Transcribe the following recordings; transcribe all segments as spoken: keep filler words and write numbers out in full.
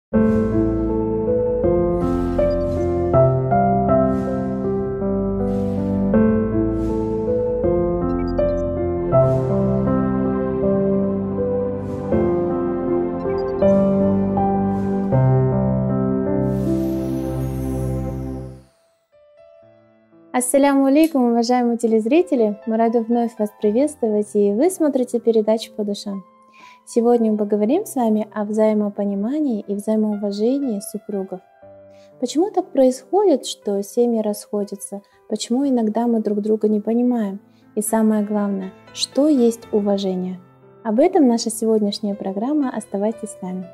Ассаляму алейкум, уважаемые телезрители! Мы рады вновь вас приветствовать, и вы смотрите передачу «По душам». Сегодня мы поговорим с вами о взаимопонимании и взаимоуважении супругов. Почему так происходит, что семьи расходятся? Почему иногда мы друг друга не понимаем? И самое главное, что есть уважение? Об этом наша сегодняшняя программа. Оставайтесь с нами.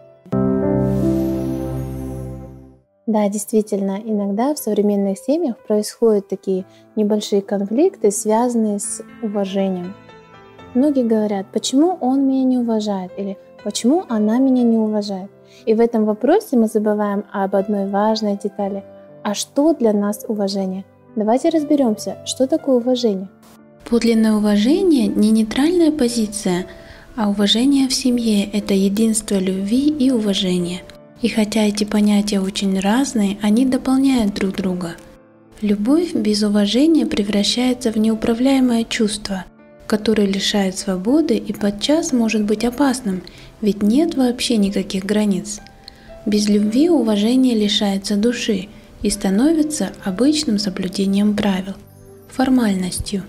Да, действительно, иногда в современных семьях происходят такие небольшие конфликты, связанные с уважением. Многие говорят, почему он меня не уважает или почему она меня не уважает. И в этом вопросе мы забываем об одной важной детали. А что для нас уважение? Давайте разберемся, что такое уважение. Подлинное уважение не нейтральная позиция, а уважение в семье – это единство любви и уважения. И хотя эти понятия очень разные, они дополняют друг друга. Любовь без уважения превращается в неуправляемое чувство, которое лишает свободы и подчас может быть опасным, ведь нет вообще никаких границ. Без любви уважение лишается души и становится обычным соблюдением правил, формальностью.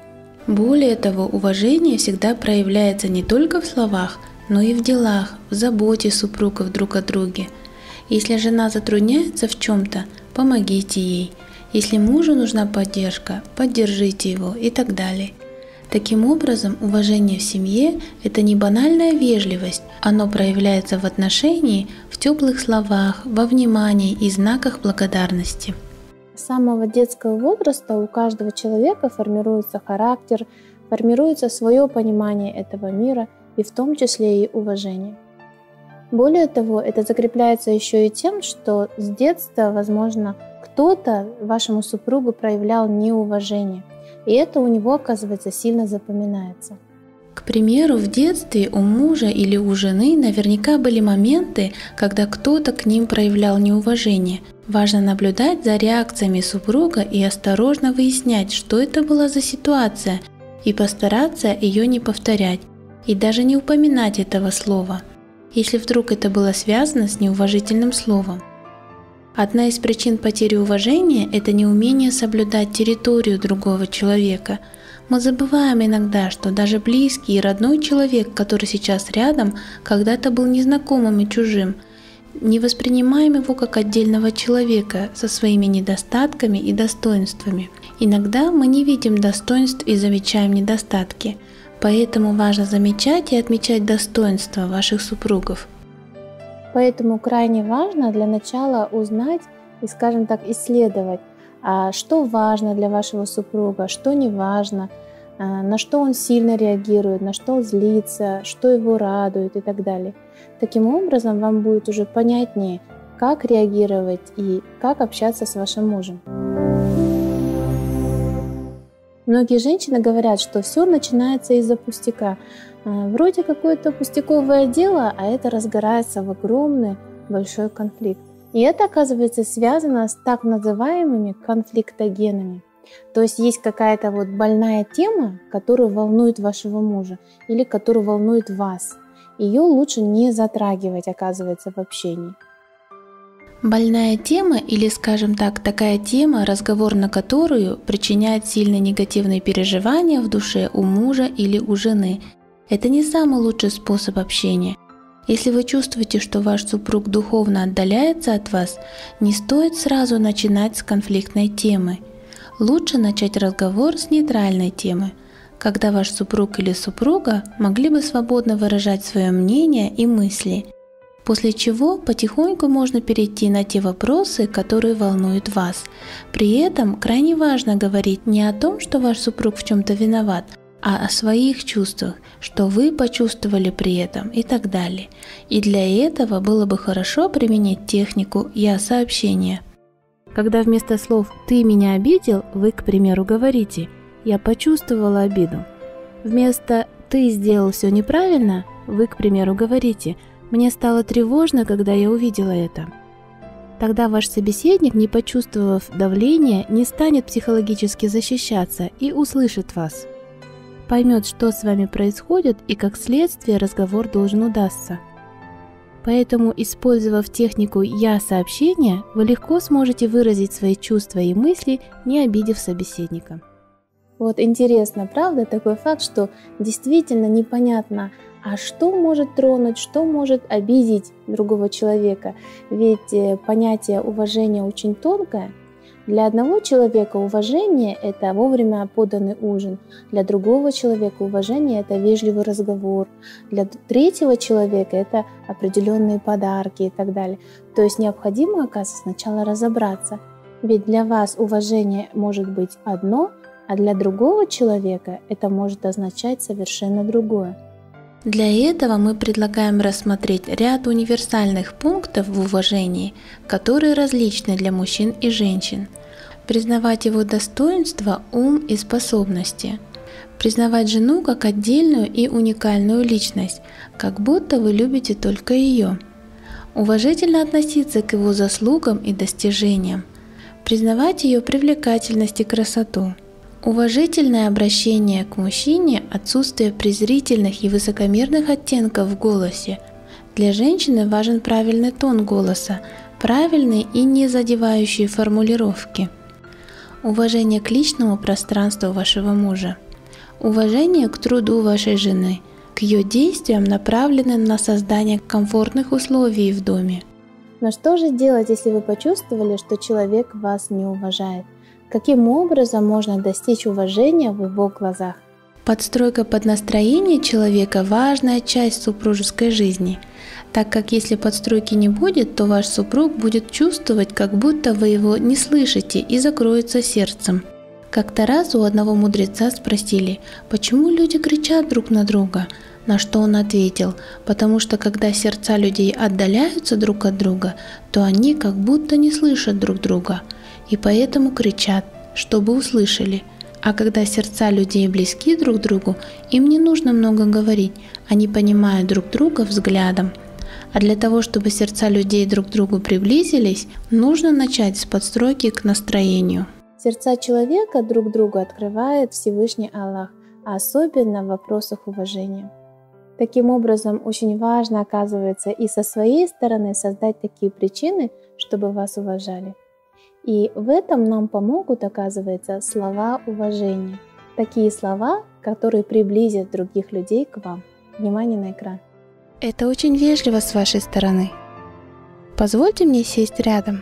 Более того, уважение всегда проявляется не только в словах, но и в делах, в заботе супругов друг о друге. Если жена затрудняется в чем-то, помогите ей. Если мужу нужна поддержка, поддержите его и так далее. Таким образом, уважение в семье – это не банальная вежливость, оно проявляется в отношении, в теплых словах, во внимании и знаках благодарности. С самого детского возраста у каждого человека формируется характер, формируется свое понимание этого мира, и в том числе и уважение. Более того, это закрепляется еще и тем, что с детства, возможно, кто-то вашему супругу проявлял неуважение, и это у него, оказывается, сильно запоминается. К примеру, в детстве у мужа или у жены наверняка были моменты, когда кто-то к ним проявлял неуважение. Важно наблюдать за реакциями супруга и осторожно выяснять, что это была за ситуация, и постараться ее не повторять. И даже не упоминать этого слова, если вдруг это было связано с неуважительным словом. Одна из причин потери уважения – это неумение соблюдать территорию другого человека. Мы забываем иногда, что даже близкий и родной человек, который сейчас рядом, когда-то был незнакомым и чужим. Не воспринимаем его как отдельного человека со своими недостатками и достоинствами. Иногда мы не видим достоинств и замечаем недостатки. Поэтому важно замечать и отмечать достоинства ваших супругов. Поэтому крайне важно для начала узнать и, скажем так, исследовать, что важно для вашего супруга, что не важно, на что он сильно реагирует, на что злится, что его радует и так далее. Таким образом, вам будет уже понятнее, как реагировать и как общаться с вашим мужем. Многие женщины говорят, что все начинается из-за пустяка. Вроде какое-то пустяковое дело, а это разгорается в огромный большой конфликт. И это, оказывается, связано с так называемыми конфликтогенами. То есть есть какая-то вот больная тема, которая волнует вашего мужа или которая волнует вас. Ее лучше не затрагивать, оказывается, в общении. Больная тема или, скажем так, такая тема, разговор на которую причиняет сильные негативные переживания в душе у мужа или у жены. Это не самый лучший способ общения. Если вы чувствуете, что ваш супруг духовно отдаляется от вас, не стоит сразу начинать с конфликтной темы. Лучше начать разговор с нейтральной темы, когда ваш супруг или супруга могли бы свободно выражать свое мнение и мысли. После чего потихоньку можно перейти на те вопросы, которые волнуют вас. При этом крайне важно говорить не о том, что ваш супруг в чем-то виноват, а о своих чувствах, что вы почувствовали при этом и так далее. И для этого было бы хорошо применить технику «я-сообщение». Когда вместо слов «ты меня обидел» вы, к примеру, говорите «я почувствовала обиду». Вместо «ты сделал все неправильно» вы, к примеру, говорите Мне стало тревожно, когда я увидела это. Тогда ваш собеседник, не почувствовав давления, не станет психологически защищаться и услышит вас. Поймет, что с вами происходит, и как следствие разговор должен удастся. Поэтому, использовав технику «я-сообщения», вы легко сможете выразить свои чувства и мысли, не обидев собеседника. Вот интересно, правда, такой факт, что действительно непонятно, а что может тронуть, что может обидеть другого человека? Ведь понятие уважения очень тонкое. Для одного человека уважение – это вовремя поданный ужин, для другого человека уважение – это вежливый разговор, для третьего человека это определенные подарки и так далее. То есть необходимо, оказывается, сначала разобраться. Ведь для вас уважение может быть одно, а для другого человека это может означать совершенно другое. Для этого мы предлагаем рассмотреть ряд универсальных пунктов в уважении, которые различны для мужчин и женщин. Признавать его достоинства, ум и способности. Признавать жену как отдельную и уникальную личность, как будто вы любите только ее. Уважительно относиться к его заслугам и достижениям. Признавать ее привлекательность и красоту. Уважительное обращение к мужчине, отсутствие презрительных и высокомерных оттенков в голосе. Для женщины важен правильный тон голоса, правильные и не задевающие формулировки. Уважение к личному пространству вашего мужа. Уважение к труду вашей жены, к ее действиям, направленным на создание комфортных условий в доме. Но что же делать, если вы почувствовали, что человек вас не уважает? Каким образом можно достичь уважения в его глазах? Подстройка под настроение человека – важная часть супружеской жизни, так как если подстройки не будет, то ваш супруг будет чувствовать, как будто вы его не слышите, и закроется сердцем. Как-то раз у одного мудреца спросили, почему люди кричат друг на друга, на что он ответил: потому что когда сердца людей отдаляются друг от друга, то они как будто не слышат друг друга, и поэтому кричат, чтобы услышали. А когда сердца людей близки друг к другу, им не нужно много говорить, они понимают друг друга взглядом. А для того, чтобы сердца людей друг к другу приблизились, нужно начать с подстройки к настроению. Сердца человека друг другу открывает Всевышний Аллах, а особенно в вопросах уважения. Таким образом, очень важно, оказывается, и со своей стороны создать такие причины, чтобы вас уважали. И в этом нам помогут, оказывается, слова уважения. Такие слова, которые приблизят других людей к вам. Внимание на экран. Это очень вежливо с вашей стороны. Позвольте мне сесть рядом.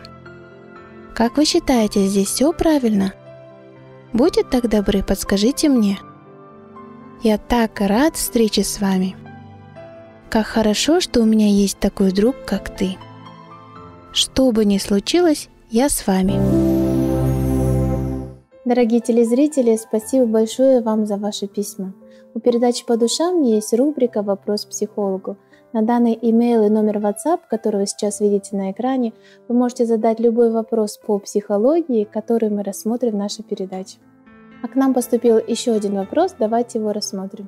Как вы считаете, здесь все правильно? Будьте так добры, подскажите мне. Я так рад встрече с вами. Как хорошо, что у меня есть такой друг, как ты. Что бы ни случилось, я с вами. Дорогие телезрители, спасибо большое вам за ваши письма. У передачи «По душам» есть рубрика «Вопрос психологу». На данный имейл и номер WhatsApp, который вы сейчас видите на экране, вы можете задать любой вопрос по психологии, который мы рассмотрим в нашей передаче. А к нам поступил еще один вопрос, давайте его рассмотрим.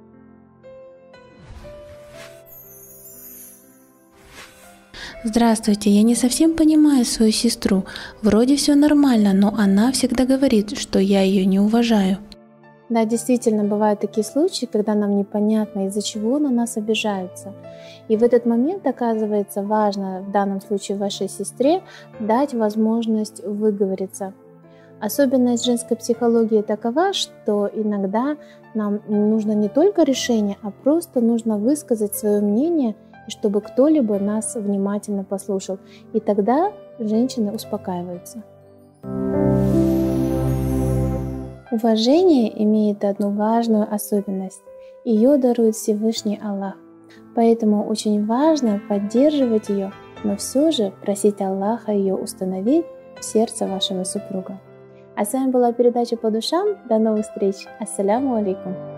Здравствуйте, я не совсем понимаю свою сестру. Вроде все нормально, но она всегда говорит, что я ее не уважаю. Да, действительно, бывают такие случаи, когда нам непонятно, из-за чего на нас обижаются. И в этот момент, оказывается, важно, в данном случае вашей сестре, дать возможность выговориться. Особенность женской психологии такова, что иногда нам нужно не только решение, а просто нужно высказать свое мнение, и чтобы кто-либо нас внимательно послушал. И тогда женщины успокаиваются. Уважение имеет одну важную особенность. Ее дарует Всевышний Аллах. Поэтому очень важно поддерживать ее, но все же просить Аллаха ее установить в сердце вашего супруга. А с вами была передача «По душам». До новых встреч. Ассаляму алейкум.